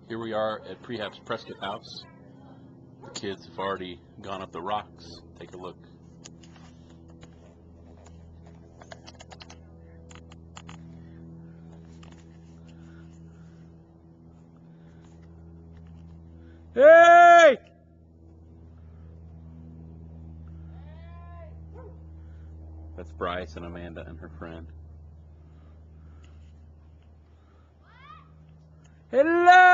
Here we are at Prehab's Prescott House. The kids have already gone up the rocks. Take a look. Hey! That's Bryce and Amanda and her friend. Hello!